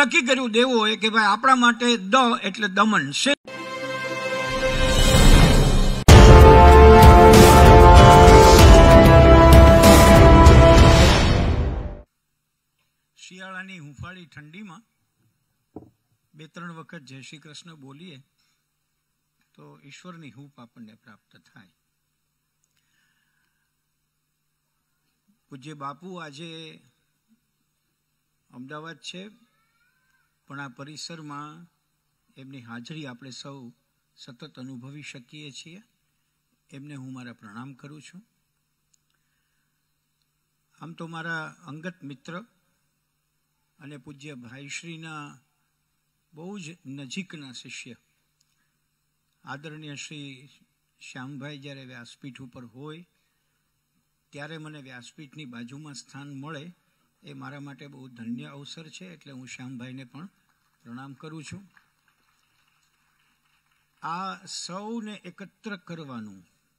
નક્કી કર્યું દેવોએ કે ભાઈ આપણા માટે દ એટલે દમન છે. શિયાળાની હુંફાળી ઠંડીમાં 2-3 વખત જય શ્રી કૃષ્ણ બોલીએ તો ઈશ્વરની હૂંફ આપણને પ્રાપ્ત થાય. પૂજ્ય બાપુ આજે અમદાવાદ છે, પણ આ પરિસરમાં એમની હાજરી આપણે સૌ સતત અનુભવી શકીએ છીએ. એમને હું મારા પ્રણામ કરું છું. આમ તો મારા અંગત મિત્ર અને પૂજ્ય ભાઈશ્રીના બહુ જ નજીકના શિષ્ય આદરણીય શ્રી શ્યામભાઈ જ્યારે વ્યાસપીઠ ઉપર હોય ત્યારે મને વ્યાસપીઠની બાજુમાં સ્થાન મળે એ મારા માટે બહુ ધન્ય અવસર છે. એટલે હું શ્યામભાઈને પણ પ્રણામ કરું છું. આ સૌને એકત્ર કરવાનું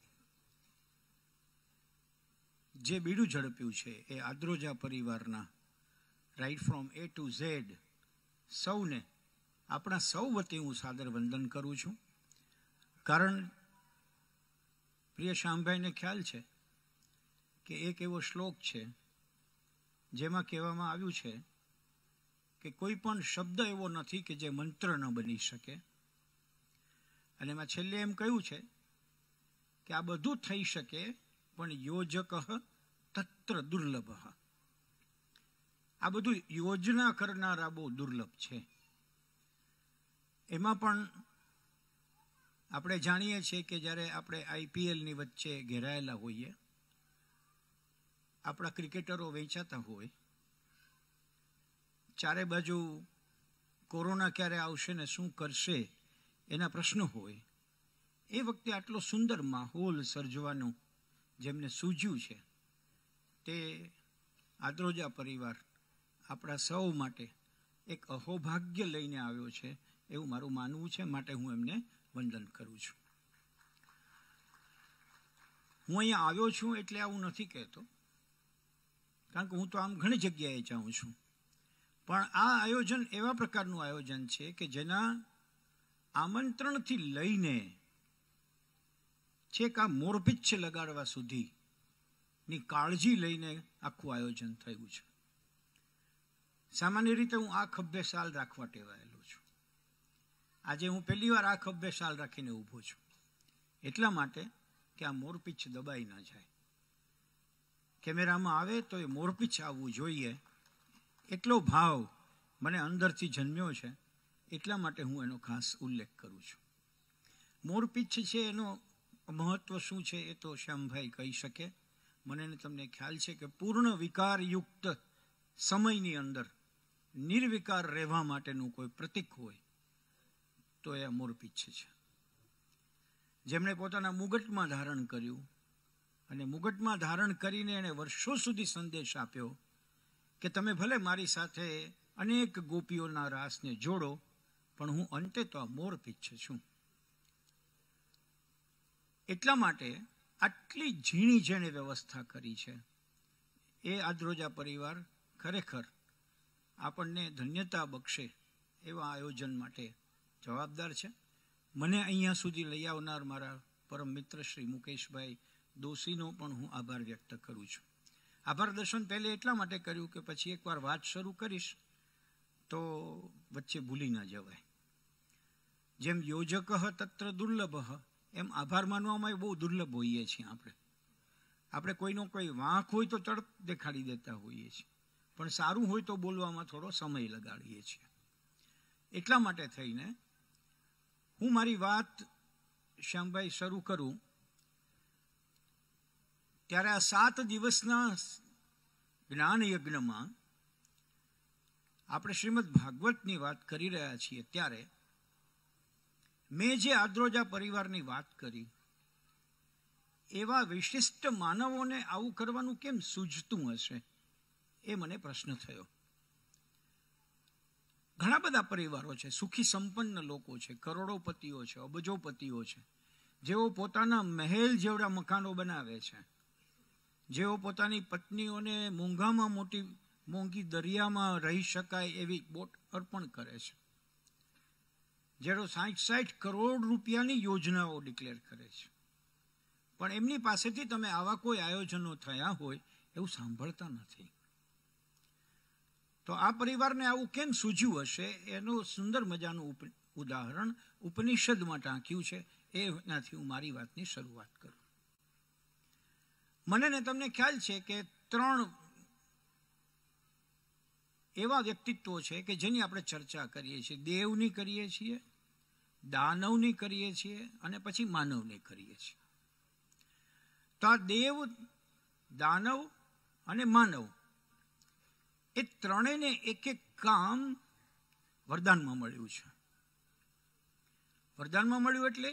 જે બીડું ઝડપ્યું છે એ આદ્રોજા પરિવારના right from A to Z સૌને આપણા સૌ વતી હું સાદર વંદન કરું છું. કારણ પ્રિય શ્યામભાઈને ખ્યાલ છે કે એક એવો શ્લોક છે જેમાં કહેવામાં આવ્યું છે કે કોઈ પણ શબ્દ એવો નથી કે જે મંત્ર ન બની શકે. અને એમાં છેલ્લે એમ કહ્યું છે કે આ બધું થઈ શકે પણ યોજક તત્ર દુર્લભ. આ બધું યોજના કરનારા બહુ દુર્લભ છે. એમાં પણ આપણે જાણીએ છીએ કે જ્યારે આપણે IPLની વચ્ચે ઘેરાયેલા હોઈએ, આપણા ક્રિકેટરો વેચાતા હોય, ચારે બાજુ કોરોના ક્યારે આવશે ને શું કરશે એના પ્રશ્નો હોય, એ વખતે આટલો સુંદર માહોલ સર્જવાનું જેમને સૂઝ્યું છે તે આદ્રોજા પરિવાર આપણા સૌ માટે એક અહોભાગ્ય લઈને આવ્યો છે એવું મારું માનવું છે. માટે હું એમને વંદન કરું છું. હું અહીંયા આવ્યો છું એટલે આવું નથી કહેતો, કારણ કે હું તો આમ ઘણી જગ્યાએ જાઉં છું, પણ આ આયોજન એવા પ્રકારનું આયોજન છે કે જેના આમંત્રણથી લઈને છેક આ મોરપીંછ લગાડવા સુધીની કાળજી લઈને આખું આયોજન થયું છે. સામાન્ય રીતે હું આ ખભે શાલ રાખવા ટેવાયેલો છું. આજે હું પહેલી વાર આ ખભે શાલ રાખીને ઊભો છું એટલા માટે કે આ મોરપીંછ દબાઈ ન જાય. કેમેરામાં આવે તો એ મોરપીંછ આવવું જોઈએ એટલો ભાવ મને અંદરથી જન્મ્યો છે. એટલા માટે હું એનો ખાસ ઉલ્લેખ કરું છું. મોરપીંછ છે એનો મહત્વ શું છે એ તો શ્યામભાઈ કહી શકે. મને તમને ખ્યાલ છે કે પૂર્ણ વિકારયુક્ત સમયની અંદર નિર્વિકાર રહેવા માટેનું કોઈ પ્રતીક હોય તો એ મોરપીંછ છે. જેમણે પોતાના મુગટમાં ધારણ કર્યું અને મુગટમાં ધારણ કરીને એણે વર્ષો સુધી સંદેશ આપ્યો કે તમે ભલે મારી સાથે અનેક ગોપીઓના રાસને જોડો, પણ હું અંતે તો આ મોરપીંછ છું. એટલા માટે આટલી ઝીણી જેણે વ્યવસ્થા કરી છે એ આદ્રોજા પરિવાર ખરેખર આપણને ધન્યતા બક્ષે એવા આયોજન માટે જવાબદાર છે. મને અહીંયા સુધી લઈ આવનાર મારા પરમ મિત્ર શ્રી મુકેશભાઈ દોશીનો પણ હું આભાર વ્યક્ત કરું છું. આભાર દર્શન પહેલે એટલા માટે કર્યું કે પછી એકવાર વાત શરૂ કરીશ તો વચ્ચે ભૂલી ના જવાય. જેમ યોજક તત્ર દુર્લભ, એમ આભાર માનવામાં બહુ દુર્લભ હોઈએ છીએ. આપણે કોઈનો કોઈ વાંક હોય તો તરત દેખાડી દેતા હોઈએ છીએ, પણ સારું હોય તો બોલવામાં થોડો સમય લગાડીએ છીએ. એટલા માટે થઈને હું મારી વાત શ્યામભાઈ શરૂ કરું ત્યારે આ 7 દિવસના જ્ઞાન યજ્ઞમાં આપણે શ્રીમદ ભાગવતની વાત કરી રહ્યા છીએ ત્યારે મેં જે આદ્રોજા પરિવારની વાત કરી એવા વિશિષ્ટ માનવોને આવું કરવાનું કેમ સૂઝતું હશે એ મને પ્રશ્ન થયો. ઘણા બધા પરિવારો છે, સુખી સંપન્ન લોકો છે, કરોડોપતિઓ છે, અબજોપતિઓ છે, જેઓ પોતાના મહેલ જેવડા મકાનો બનાવે છે, જેઓ પોતાની પત્નીઓને મોંઘામાં મોટી મોંઘી દરિયામાં રહી શકાય એવી બોટ અર્પણ કરે છે. જેઓ 60 કરોડ રૂપિયાની યોજનાઓ ડિક્લેર કરે છે, પણ એમની પાસેથી તમે આવા કોઈ આયોજનો થયા હોય એવું સાંભળતા નથી. તો આ પરિવારને આવું કેમ સૂઝ્યું હશે એનું સુંદર મજાનું ઉદાહરણ ઉપનિષદમાં ટાંક્યું છે. એનાથી હું મારી વાતની શરૂઆત કરું. મને ને તમને ખ્યાલ છે કે 3 એવા વ્યક્તિત્વો છે કે જેની આપણે ચર્ચા કરીએ છીએ. દેવની કરીએ છીએ, દાનવની કરીએ છીએ અને પછી માનવની કરીએ છીએ. તો આ દેવ, દાનવ અને માનવ એ ત્રણેયને એક કામ વરદાનમાં મળ્યું છે. વરદાનમાં મળ્યું એટલે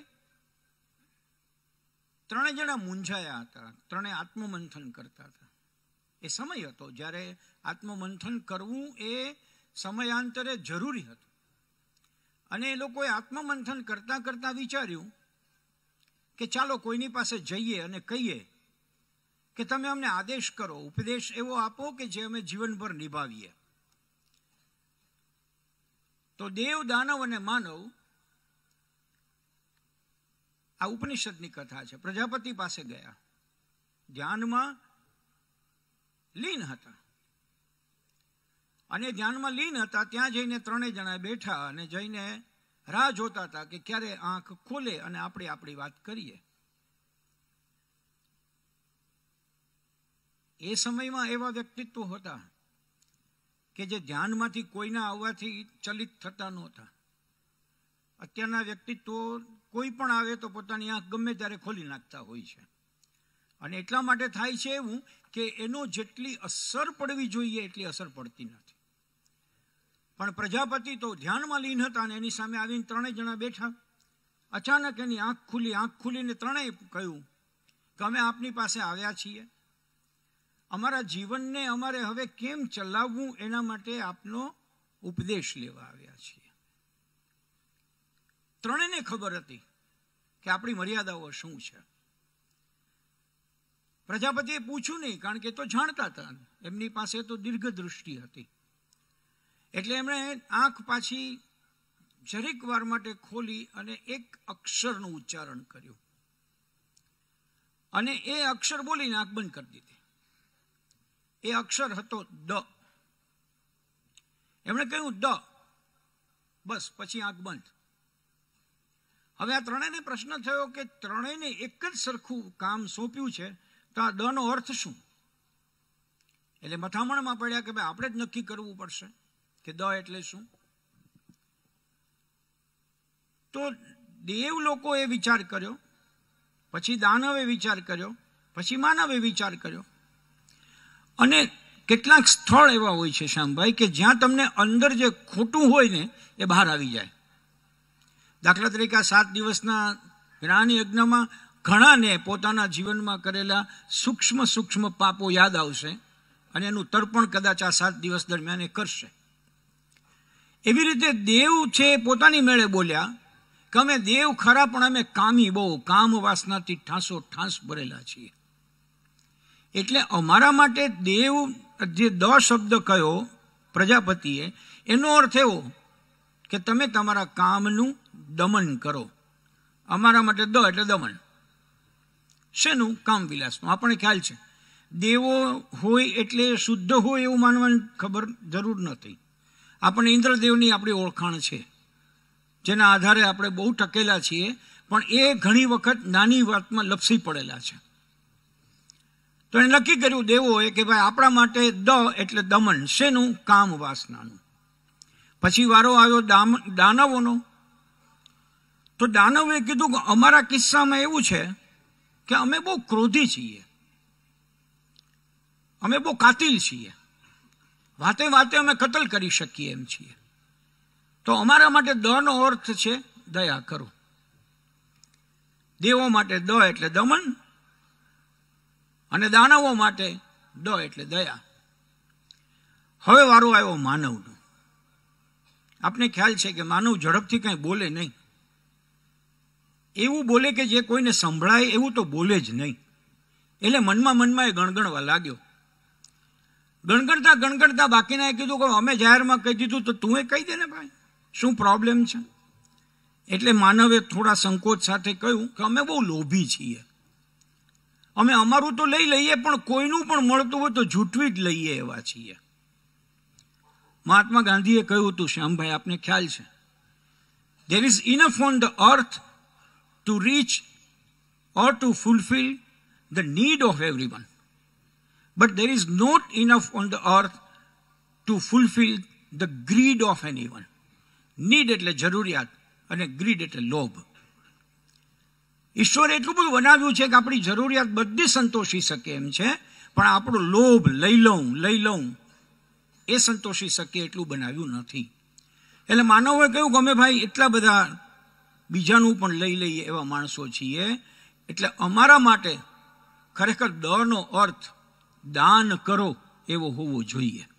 3 જણા મૂંઝાયા હતા, 3 આત્મમંથન કરતા હતા. એ સમય હતો જ્યારે આત્મમંથન કરવું એ સમયાંતરે જરૂરી હતું. અને એ લોકોએ આત્મમંથન કરતા કરતા વિચાર્યું કે ચાલો કોઈની પાસે જઈએ અને કહીએ કે તમે અમને આદેશ કરો, ઉપદેશ એવો આપો કે જે અમે જીવનભર નિભાવીએ. તો દેવ, દાનવ અને માનવ આ ઉપનિષદની કથા છે. પ્રજાપતિ પાસે ગયા, ધ્યાનમાં લીન હતા. અને ધ્યાનમાં લીન હતા ત્યાં જઈને 3 જણા બેઠા અને જઈને રાહ જોતા હતા કે ક્યારે આંખ ખોલે અને આપણે આપણી વાત કરીએ. એ સમયમાં એવા વ્યક્તિત્વ હતા કે જે ધ્યાનમાંથી કોઈના આવવાથી ચલિત થતા નહોતા. અત્યારના વ્યક્તિત્વો કોઈ પણ આવે તો પોતાની આંખ ગમે ત્યારે ખોલી નાખતા હોય છે. અને એટલા માટે થાય છે એવું કે એનો જેટલી અસર પડવી જોઈએ એટલી અસર પડતી નથી. પણ પ્રજાપતિ તો ધ્યાનમાં લીન હતા અને એની સામે આવીને 3 જણા બેઠા. અચાનક એની આંખ ખુલીને 3એ કહ્યું કે અમે આપની પાસે આવ્યા છીએ. અમારા જીવનને અમારે હવે કેમ ચલાવવું એના માટે આપનો ઉપદેશ લેવા આવ્યા છીએ. 3ને ખબર હતી કે આપણી મર્યાદાઓ શું છે. પ્રજાપતિએ પૂછ્યું નહીં, કારણ કે તો જાણતા હતા, એમની પાસે તો દીર્ઘ દૃષ્ટિ હતી. એટલે એમણે આંખ પાછી જરીક વાર માટે ખોલી અને એક અક્ષરનું ઉચ્ચારણ કર્યું અને એ અક્ષર બોલીને આંખ બંધ કરી દીધી. એ અક્ષર હતો દ. એમણે કહ્યું દ, બસ, પછી આંખ બંધ. હવે આ 3ને પ્રશ્ન થયો કે 3ને એક જ સરખું કામ સોંપ્યું છે, તો આ દ નો અર્થ શું? એટલે મથામણમાં પડ્યા કે ભાઈ આપણે જ નક્કી કરવું પડશે કે દ એટલે શું. તો દેવ લોકોએ વિચાર કર્યો, પછી દાનવે વિચાર કર્યો, પછી માનવે વિચાર કર્યો. અને કેટલાક સ્થળ એવા હોય છે શ્યામભાઈ કે જ્યાં તમને અંદર જે ખોટું હોય ને એ બહાર આવી જાય. દાખલા તરીકે 7 દિવસના જ્ઞાન યજ્ઞમાં ઘણાને પોતાના જીવનમાં કરેલા સૂક્ષ્મ પાપો યાદ આવશે અને એનું તર્પણ કદાચ આ 7 દિવસ દરમિયાન એ કરશે. એવી રીતે દેવ છે પોતાની મેળે બોલ્યા કે અમે દેવ ખરા પણ અમે કામી બહુ, કામ વાસનાથી ઠાંસ ભરેલા છીએ. એટલે અમારા માટે દેવ જે દ શબ્દ કયો પ્રજાપતિએ, એનો અર્થ એવો કે તમે તમારા કામનું દમન કરો. અમારા માટે દ એટલે દમન. શેનું? કામ વિલાસનું. આપણને ખ્યાલ છે દેવો હોય એટલે શુદ્ધ હોય એવું માનવાની ખબર જરૂર નથી. આપણને ઇન્દ્રદેવની આપણી ઓળખાણ છે, જેના આધારે આપણે બહુ ટકેલા છીએ, પણ એ ઘણી વખત નાની વાતમાં લપસી પડેલા છે. તો એને નક્કી કર્યું દેવોએ કે ભાઈ આપણા માટે દ એટલે દમન. શેનું? કામ વાસનાનું. પછી વારો આવ્યો દાનવોનો. તો દાનવે કીધું કે અમારા કિસ્સામાં એવું છે કે અમે બહુ ક્રોધી છીએ, અમે બહુ કાતિલ છીએ, વાતે વાતે અમે કતલ કરી શકીએ એમ છીએ. તો અમારા માટે દ નો અર્થ છે દયા કરો. દેવો માટે દ એટલે દમન અને દાનવો માટે દ એટલે દયા. હવે વારો આવ્યો માનવનો. આપને ખ્યાલ છે કે માનવ ઝડપથી કંઈ બોલે નહીં. એવું બોલે કે જે કોઈને સંભળાય એવું તો બોલે જ નહીં. એટલે મનમાં એ ગણગણવા લાગ્યો. ગણગણતા ગણગણતા બાકીનાએ કીધું કે અમે જાહેરમાં કહી દીધું તો તું કહી દે ને ભાઈ, શું પ્રોબ્લેમ છે? એટલે માનવે થોડા સંકોચ સાથે કહ્યું કે અમે બહુ લોભી છીએ, અમે અમારું તો લઈ લઈએ પણ કોઈનું પણ મળતું હોય તો જૂઠવી જ લઈએ એવા છીએ. મહાત્મા ગાંધીએ કહ્યું હતું, શ્યામભાઈ આપને ખ્યાલ છે, there is enough on the earth to reach or to fulfill the need of everyone, but there is not enough on the earth to fulfill the greed of anyone. Need એટલે જરૂરિયાત અને greed એટલે લોભ. ઈશ્વરે એટલું બધું બનાવ્યું છે કે આપણી જરૂરિયાત બધી સંતોષી શકે એમ છે, પણ આપણો લોભ લઈ લઉં એ સંતોષી શકે એટલું બનાવ્યું નથી. એટલે માનવોએ કહ્યું કે અમે ભાઈ એટલા બધા બીજાનું પણ લઈ લઈએ એવા માણસો છીએ, એટલે અમારા માટે ખરેખર દળનો અર્થ દાન કરો એવો હોવો જોઈએ.